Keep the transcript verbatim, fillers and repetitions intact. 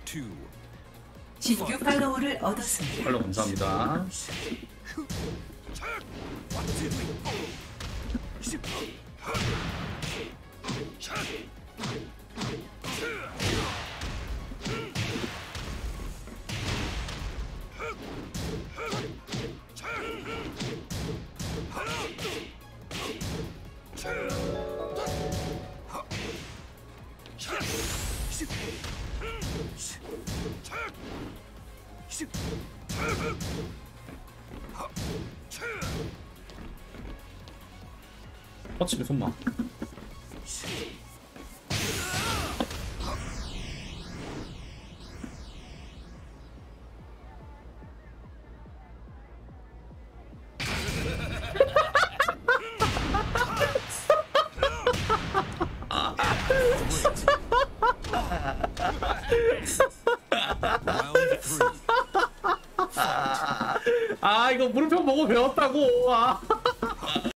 신규 팔로우를 얻었습니다. 팔로우 감사합니다. 뻗치기 손마. 아 이거 물음표 보고 배웠다고. 아.